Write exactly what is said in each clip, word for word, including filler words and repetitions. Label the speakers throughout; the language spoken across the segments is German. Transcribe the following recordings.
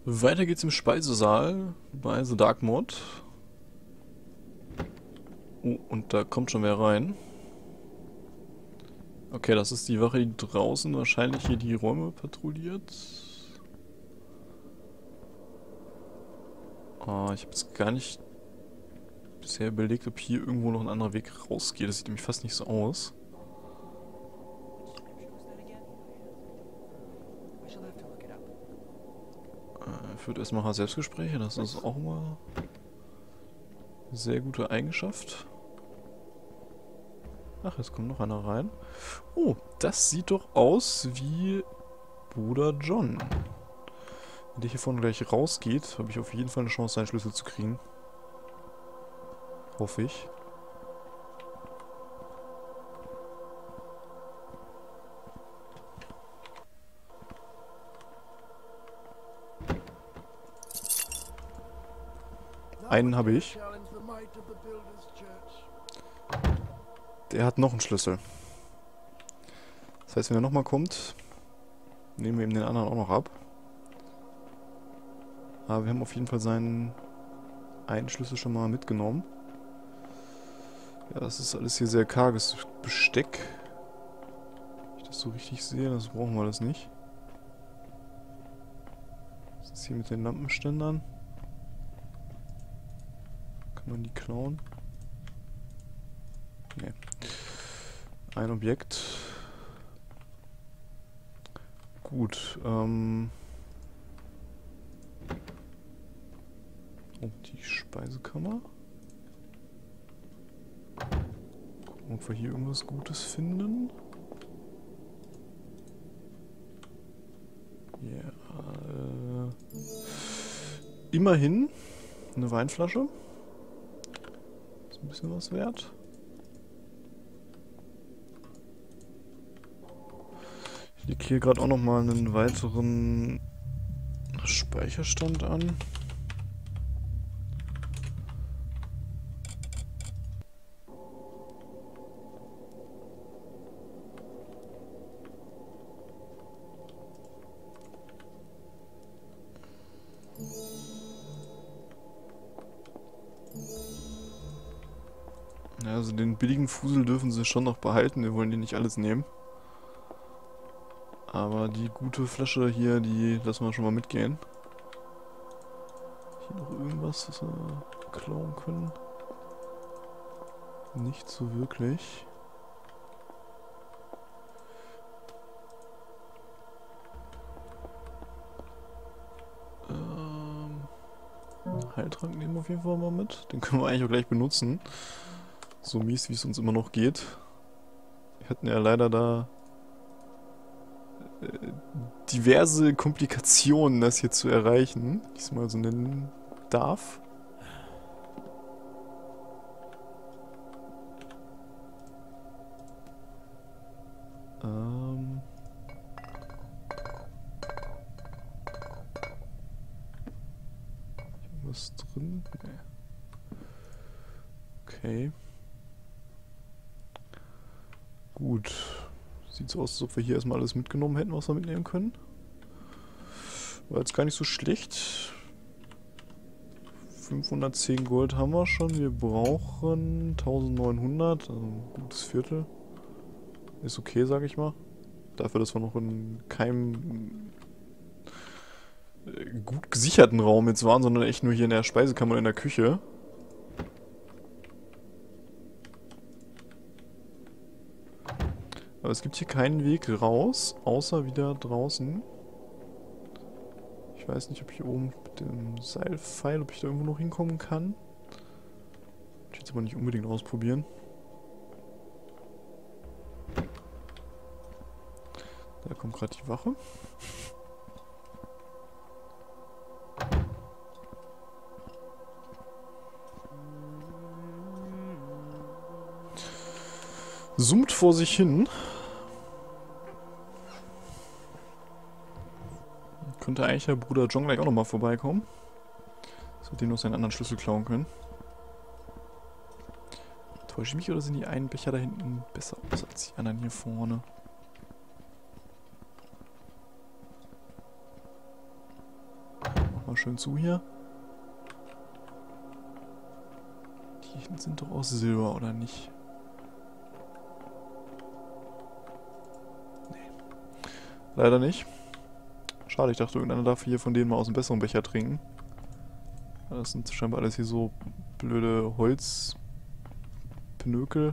Speaker 1: Weiter geht's im Speisesaal bei The Dark Mod. Oh, und da kommt schon wer rein. Okay, das ist die Wache, die draußen wahrscheinlich hier die Räume patrouilliert. Oh, ich habe jetzt gar nicht bisher überlegt, ob hier irgendwo noch ein anderer Weg rausgeht. Das sieht nämlich fast nicht so aus. Äh, führt erstmal Selbstgespräche, das ist auch immer eine sehr gute Eigenschaft. Ach, jetzt kommt noch einer rein. Oh, das sieht doch aus wie Bruder John. Wenn der hier vorne gleich rausgeht, habe ich auf jeden Fall eine Chance, seinen Schlüssel zu kriegen. Hoffe ich. Einen habe ich. Der hat noch einen Schlüssel. Das heißt, wenn er nochmal kommt, nehmen wir ihm den anderen auch noch ab. Aber wir haben auf jeden Fall seinen einen Schlüssel schon mal mitgenommen. Ja, das ist alles hier sehr karges Besteck. Wenn ich das so richtig sehe, das brauchen wir alles nicht. Was ist hier mit den Lampenständern? Kann man die klauen? Nee. Ein Objekt. Gut, ähm... oh, die Speisekammer. Gucken, ob wir hier irgendwas Gutes finden. Ja, äh... immerhin eine Weinflasche. Ist ein bisschen was wert. Ich lege hier gerade auch nochmal einen weiteren Speicherstand an. Ja, also den billigen Fusel dürfen sie schon noch behalten, wir wollen die nicht alles nehmen. Aber die gute Flasche hier, die lassen wir schon mal mitgehen. Hier noch irgendwas, was wir klauen können? Nicht so wirklich. Ähm, Heiltrank nehmen wir auf jeden Fall mal mit. Den können wir eigentlich auch gleich benutzen. So mies, wie es uns immer noch geht. Wir hatten ja leider da diverse Komplikationen, das hier zu erreichen, die ich es mal so nennen darf. Ähm. Was drin? Nee. Okay. Gut. Sieht so aus, als ob wir hier erstmal alles mitgenommen hätten, was wir mitnehmen können. War jetzt gar nicht so schlecht. fünfhundertzehn Gold haben wir schon. Wir brauchen eintausendneunhundert. Also ein gutes Viertel. Ist okay, sag ich mal. Dafür, dass wir noch in keinem gut gesicherten Raum jetzt waren, sondern echt nur hier in der Speisekammer und in der Küche. Aber es gibt hier keinen Weg raus, außer wieder draußen. Ich weiß nicht, ob hier oben mit dem Seilpfeil, ob ich da irgendwo noch hinkommen kann. Ich will jetzt aber nicht unbedingt ausprobieren. Da kommt gerade die Wache. Summt vor sich hin. Könnte eigentlich der Bruder John gleich auch nochmal vorbeikommen. Dass wir dem noch seinen anderen Schlüssel klauen können. Täusche ich mich oder sind die einen Becher da hinten besser aus als die anderen hier vorne? Mal schön zu hier. Die sind doch aus Silber, oder nicht? Nee. Leider nicht. Schade, ich dachte, irgendeiner darf hier von denen mal aus dem besseren Becher trinken. Das sind scheinbar alles hier so blöde Holzpnökel.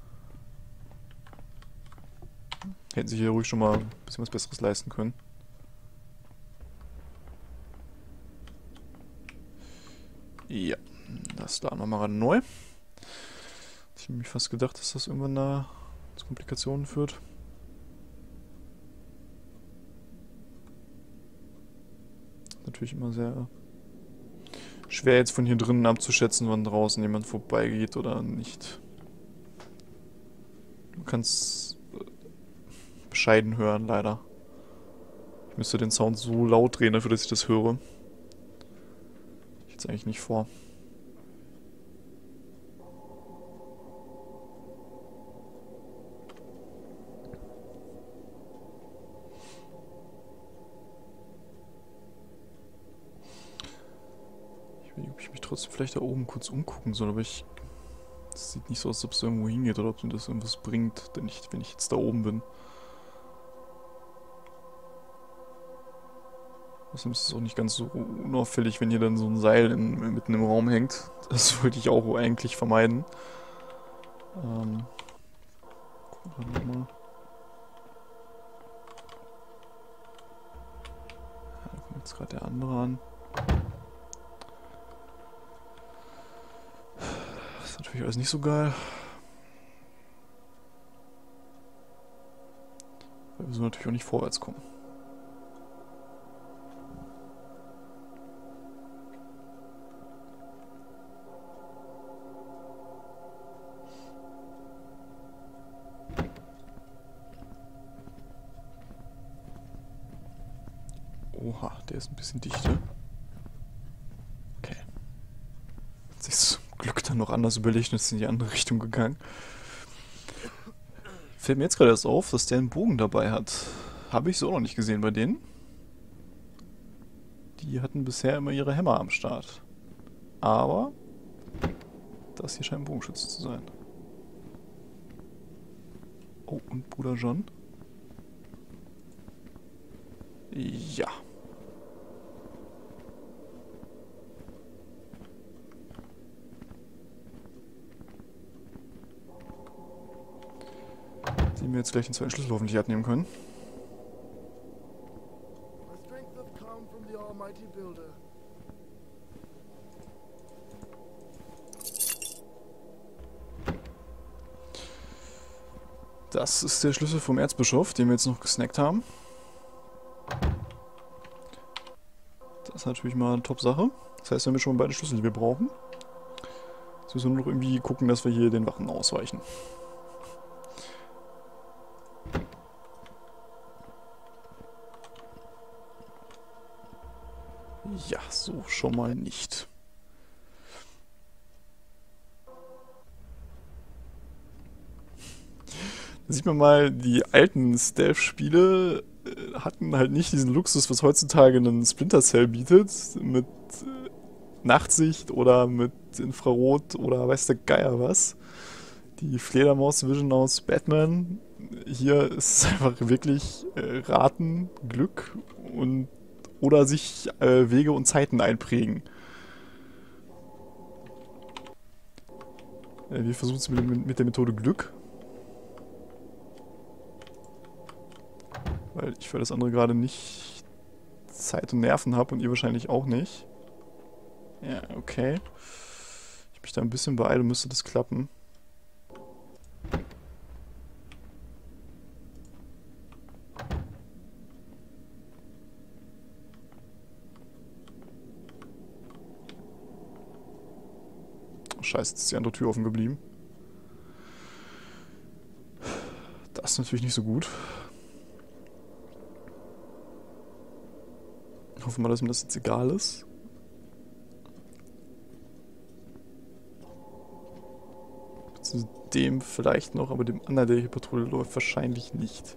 Speaker 1: Hätten sich hier ruhig schon mal ein bisschen was Besseres leisten können. Ja, das laden wir mal gerade neu. Ich habe mir fast gedacht, dass das irgendwann da zu Komplikationen führt. Natürlich immer sehr schwer jetzt von hier drinnen abzuschätzen, wann draußen jemand vorbeigeht oder nicht. Du kannst bescheiden hören, leider. Ich müsste den Sound so laut drehen, dafür, dass ich das höre. Ich jetzt eigentlich nicht vor. Ich weiß nicht, ob ich mich trotzdem vielleicht da oben kurz umgucken soll, aber ich... Es sieht nicht so aus, als ob es irgendwo hingeht oder ob mir das irgendwas bringt, denn ich, wenn ich jetzt da oben bin. Außerdem ist es auch nicht ganz so unauffällig, wenn hier dann so ein Seil in, mitten im Raum hängt. Das wollte ich auch eigentlich vermeiden. Ähm, gucken wir mal. Ja, da kommt jetzt gerade der andere an. Das ist natürlich alles nicht so geil. Weil wir so natürlich auch nicht vorwärts kommen. Oha, der ist ein bisschen dichter. Okay. Hat sich zum Glück dann noch anders überlegt und ist in die andere Richtung gegangen. Fällt mir jetzt gerade erst auf, dass der einen Bogen dabei hat. Habe ich so noch nicht gesehen bei denen. Die hatten bisher immer ihre Hämmer am Start. Aber das hier scheint ein Bogenschütze zu sein. Oh, und Bruder John? Ja. Den wir jetzt gleich den zweiten Schlüssel hoffentlich abnehmen können. Das ist der Schlüssel vom Erzbischof, den wir jetzt noch gesnackt haben. Das ist natürlich mal eine Top-Sache. Das heißt, wir haben jetzt schon beide Schlüssel, die wir brauchen. Jetzt müssen wir nur noch irgendwie gucken, dass wir hier den Wachen ausweichen. Ja, so schon mal nicht. Da sieht man mal, die alten Stealth-Spiele äh, hatten halt nicht diesen Luxus, was heutzutage ein Splinter Cell bietet, mit äh, Nachtsicht oder mit Infrarot oder weiß der Geier was. Die Fledermaus-Vision aus Batman, hier ist es einfach wirklich äh, Raten, Glück und oder sich äh, Wege und Zeiten einprägen. Äh, wir versuchen es mit, mit der Methode Glück. Weil ich für das andere gerade nicht Zeit und Nerven habe und ihr wahrscheinlich auch nicht. Ja, okay. Ich mich da ein bisschen beeile, müsste das klappen. Oh, scheiße, jetzt ist die andere Tür offen geblieben. Das ist natürlich nicht so gut. Hoffen wir, dass mir das jetzt egal ist. Zu dem vielleicht noch, aber dem anderen, der hier Patrouille läuft, wahrscheinlich nicht.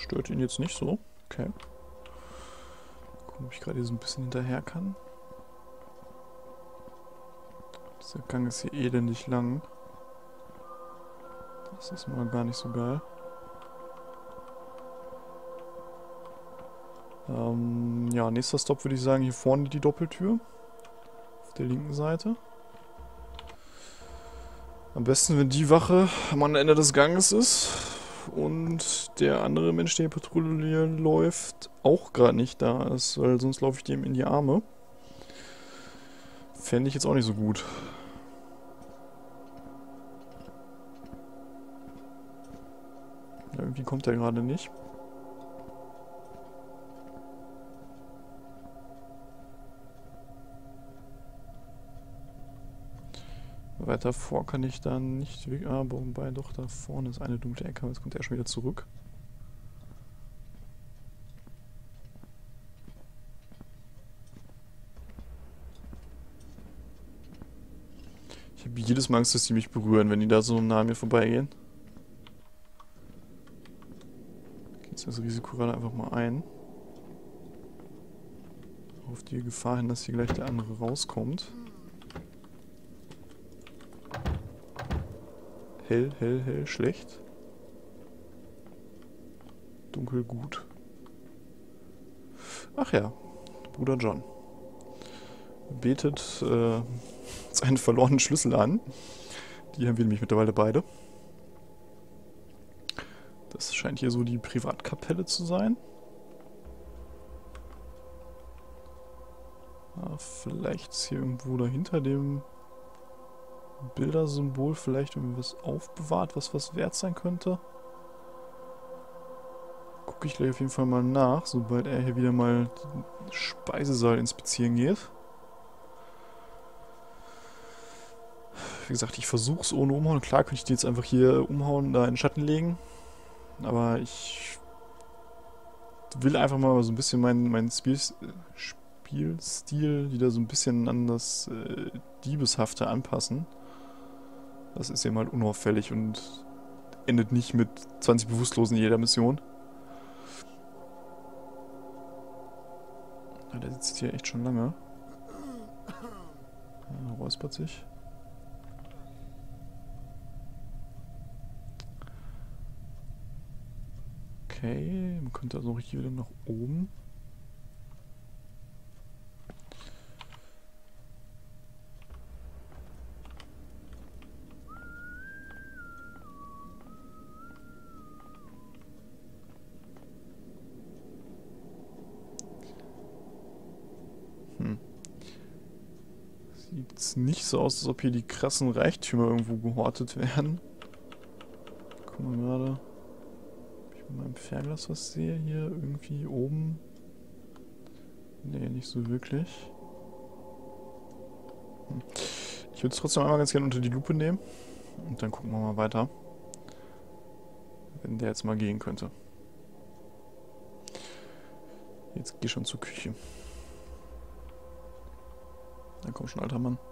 Speaker 1: Stört ihn jetzt nicht so. Okay. Gucken, ob ich gerade hier so ein bisschen hinterher kann. Dieser Gang ist hier elendig lang. Das ist mal gar nicht so geil. Ähm, ja, nächster Stopp würde ich sagen, hier vorne die Doppeltür. Auf der linken Seite. Am besten, wenn die Wache am anderen Ende des Ganges ist und der andere Mensch, der Patrouille läuft, auch gerade nicht da ist, weil sonst laufe ich dem in die Arme. Fände ich jetzt auch nicht so gut. Ja, irgendwie kommt er gerade nicht. Weiter vor kann ich dann nicht... Ah, wobei doch, da vorne ist eine dunkle Ecke, aber jetzt kommt er schon wieder zurück. Ich habe jedes Mal Angst, dass die mich berühren, wenn die da so nah an mir vorbeigehen. Geht jetzt das Risiko gerade einfach mal ein. Auf die Gefahr hin, dass hier gleich der andere rauskommt. Hell, hell, hell, schlecht. Dunkel, gut. Ach ja, Bruder John. Betet äh, seinen verlorenen Schlüssel an. Die haben wir nämlich mittlerweile beide. Das scheint hier so die Privatkapelle zu sein. Ah, vielleicht ist hier irgendwo dahinter dem Bildersymbol vielleicht irgendwas aufbewahrt, was was wert sein könnte. Gucke ich gleich auf jeden Fall mal nach, sobald er hier wieder mal den Speisesaal inspizieren geht. Wie gesagt, ich versuche es ohne Umhauen. Klar könnte ich die jetzt einfach hier umhauen, da in den Schatten legen. Aber ich will einfach mal so ein bisschen meinen mein Spiel, Spielstil wieder so ein bisschen an das äh, Diebeshafte anpassen. Das ist eben halt unauffällig und endet nicht mit zwanzig Bewusstlosen in jeder Mission. Ja, der sitzt hier echt schon lange. Ja, räuspert sich. Okay, man könnte also richtig wieder nach oben. Hm. Sieht nicht so aus, als ob hier die krassen Reichtümer irgendwo gehortet werden. Gucken wir gerade. Ob ich mit meinem Fernglas was sehe hier irgendwie oben. Nee, nicht so wirklich. Hm. Ich würde es trotzdem einmal ganz gerne unter die Lupe nehmen. Und dann gucken wir mal weiter. Wenn der jetzt mal gehen könnte. Jetzt geh schon zur Küche. Da komm schon, alter Mann.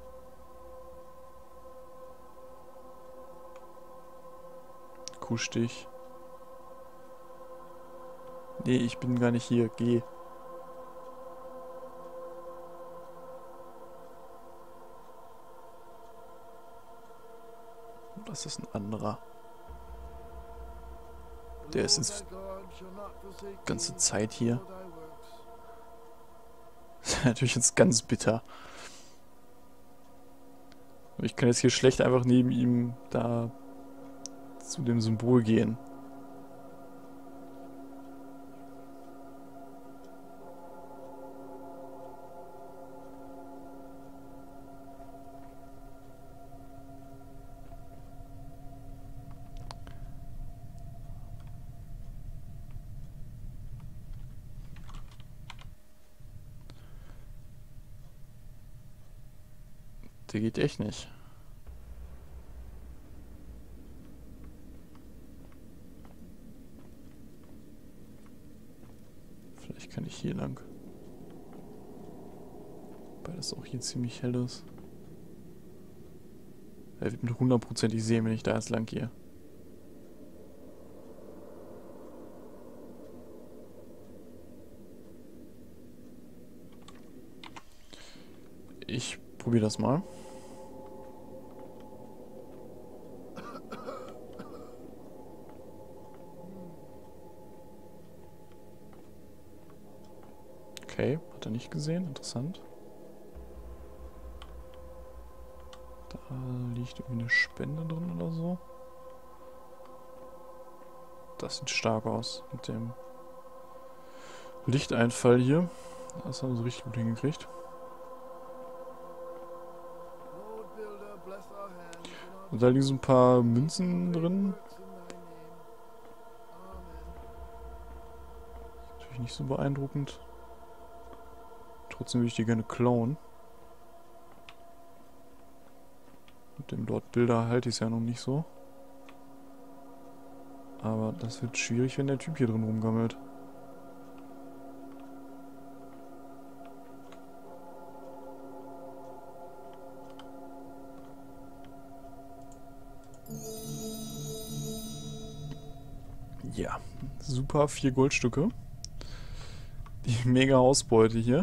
Speaker 1: Kusch dich. Nee, ich bin gar nicht hier. Geh. Das ist ein anderer. Der ist jetzt die ganze Zeit hier. Das ist natürlich jetzt ganz bitter. Ich kann jetzt hier schlecht einfach neben ihm da zu dem Symbol gehen. Der geht echt nicht. Vielleicht kann ich hier lang. Weil das auch hier ziemlich hell ist. Er wird mit hundertprozentig sehen, wenn ich da jetzt lang gehe. probiere das mal. Okay, hat er nicht gesehen. Interessant. Da liegt irgendwie eine Spende drin oder so. Das sieht stark aus mit dem Lichteinfall hier. Das haben wir so richtig gut hingekriegt. Und da liegen so ein paar Münzen drin. Natürlich nicht so beeindruckend. Trotzdem würde ich die gerne klauen. Mit dem Lord Bilder halte ich es ja noch nicht so. Aber das wird schwierig, wenn der Typ hier drin rumgammelt. Ja, super, vier Goldstücke. Die mega Ausbeute hier.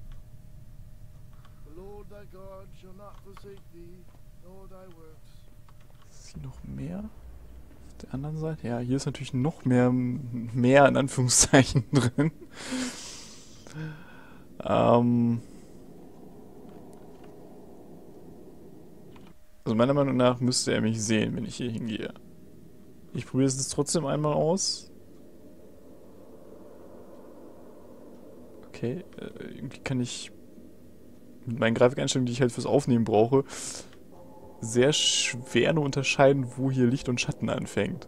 Speaker 1: Ist hier noch mehr? Auf der anderen Seite? Ja, hier ist natürlich noch mehr, mehr in Anführungszeichen drin. ähm... Also meiner Meinung nach müsste er mich sehen, wenn ich hier hingehe. Ich probiere es jetzt trotzdem einmal aus. Okay, äh, irgendwie kann ich mit meinen Grafikeinstellungen, die ich halt fürs Aufnehmen brauche, sehr schwer nur unterscheiden, wo hier Licht und Schatten anfängt.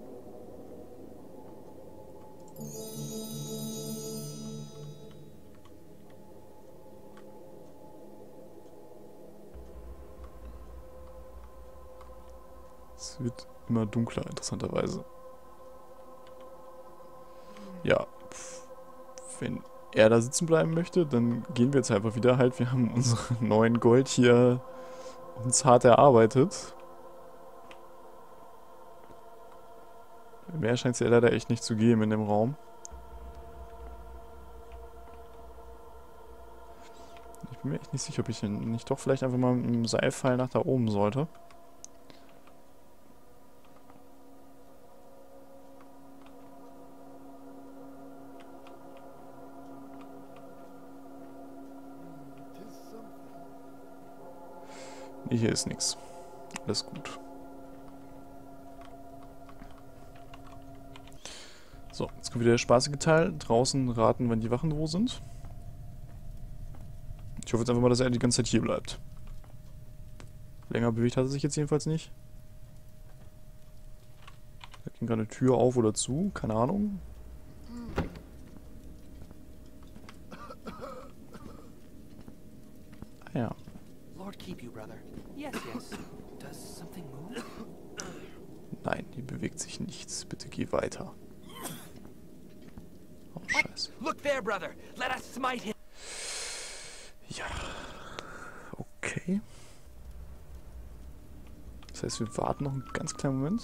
Speaker 1: Es wird immer dunkler, interessanterweise. Ja, pff, wenn er da sitzen bleiben möchte, dann gehen wir jetzt einfach wieder halt. Wir haben unsere neuen Gold hier uns hart erarbeitet. Mehr scheint es ja leider echt nicht zu geben in dem Raum. Ich bin mir echt nicht sicher, ob ich nicht doch vielleicht einfach mal mit dem Seilpfeil nach da oben sollte. Nee, hier ist nichts. Alles gut. So, jetzt kommt wieder der spaßige Teil. Draußen raten, wann die Wachen wo sind. Ich hoffe jetzt einfach mal, dass er die ganze Zeit hier bleibt. Länger bewegt hat er sich jetzt jedenfalls nicht. Da ging gerade eine Tür auf oder zu. Keine Ahnung. Ah ja.
Speaker 2: Lord keep you, brother. Yes, yes. Does something move?
Speaker 1: Nein, hier bewegt sich nichts. Bitte geh weiter. Oh, scheiße.
Speaker 2: Look there, brother. Let us smite him.
Speaker 1: Ja. Okay. Das heißt, wir warten noch einen ganz kleinen Moment.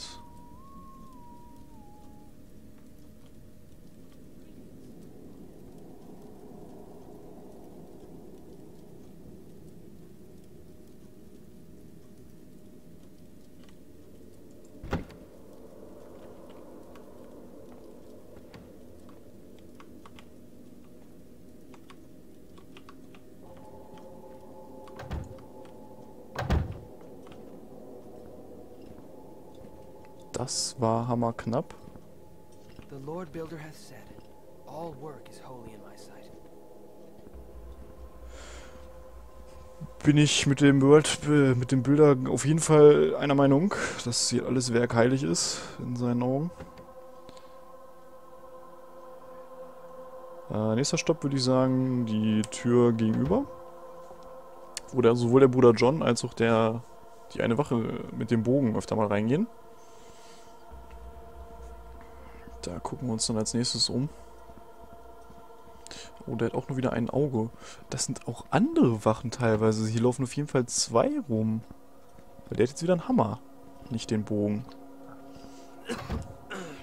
Speaker 1: Das war hammerknapp.
Speaker 2: The Lord Builder hath said, all work is holy in my sight.
Speaker 1: Bin ich mit dem World, äh, mit dem Bilder auf jeden Fall einer Meinung, dass hier alles Werk heilig ist in seinen Augen. Äh, nächster Stopp würde ich sagen, die Tür gegenüber. Wo der, sowohl der Bruder John als auch der, die eine Wache mit dem Bogen öfter mal reingehen. Da gucken wir uns dann als nächstes um. Oh, der hat auch nur wieder ein Auge. Das sind auch andere Wachen teilweise. Hier laufen auf jeden Fall zwei rum. Weil der hat jetzt wieder einen Hammer. Nicht den Bogen.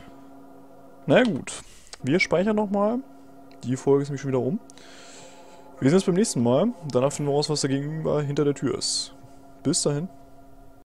Speaker 1: Na gut. Wir speichern nochmal. Die Folge ist nämlich schon wieder um. Wir sehen uns beim nächsten Mal. Danach finden wir raus, was da gegenüber hinter der Tür ist. Bis dahin.